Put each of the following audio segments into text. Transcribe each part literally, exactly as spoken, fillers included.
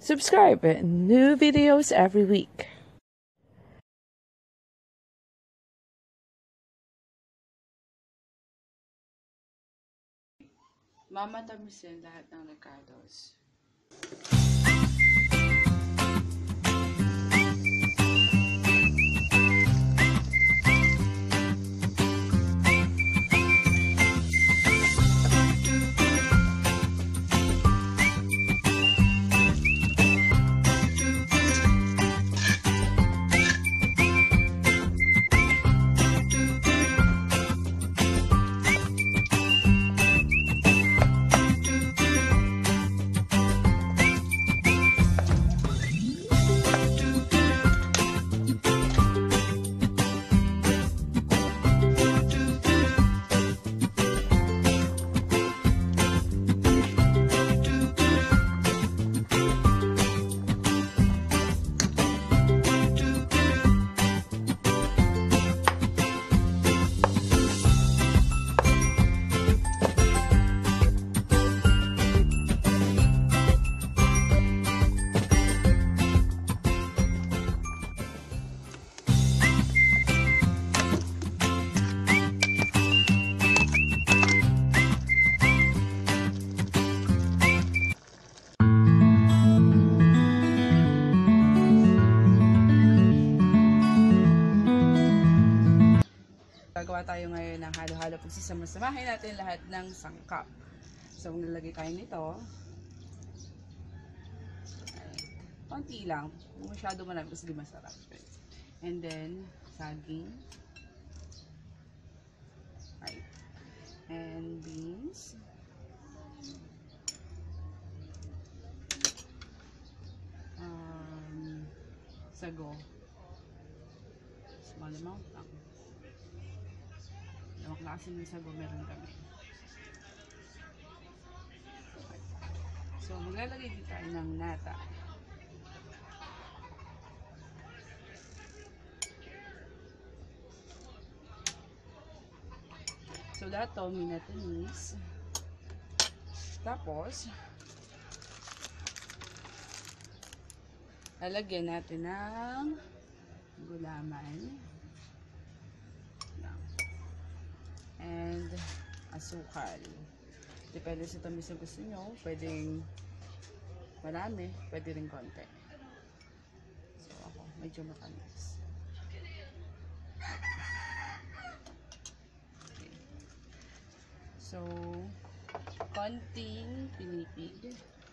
subscribe. New videos every week. Mamatamisin lahat ng recados. Gagawa tayo ngayon ng halo-halo. Pagsasama-samahin natin lahat ng sangkap. So, maglalagay tayo nito. Konti lang. Masyado marami kasi di masarap. And then, saging. Right. And beans. Um, sago. Small amount lang. Dalawang klase ng sago meron kami. So, maglalagay din tayo ng nata. So, lahat to minatamis. Tapos, lalagyan natin ng gulaman. And asukal. Depende sa tamis na gusto nyo. Pwedeng marami, pwede rin konti. So ako, medyo matamis. Okay. So, konting pinipig.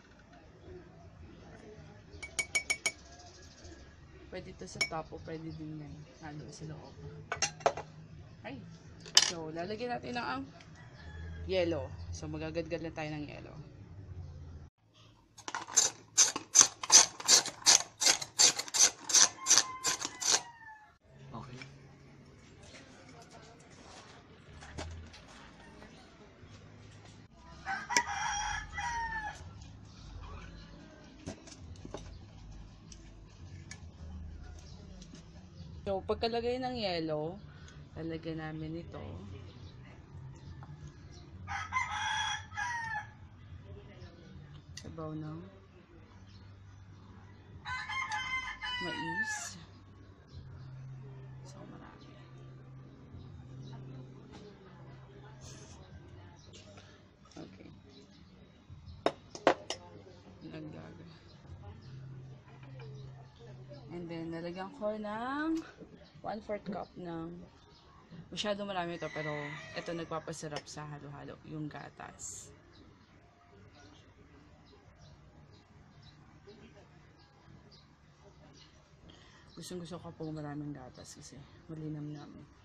Pwede ito sa top o pwede din yan. Halo sa loob. Ay! So, lalagyan natin ng ang yelo. So, magagadgad na tayo ng yelo. Okay. So, pagkalagay ng yelo, lalagyan namin ito. Sabaw ng mais. So, marami. Okay. Naglaga. And then, nalagyan ko ng one fourth cup ng masyado marami ito, pero ito nagpapasarap sa halo-halo, yung gatas. Gustong gusto ko po maraming gatas kasi malinam-nam.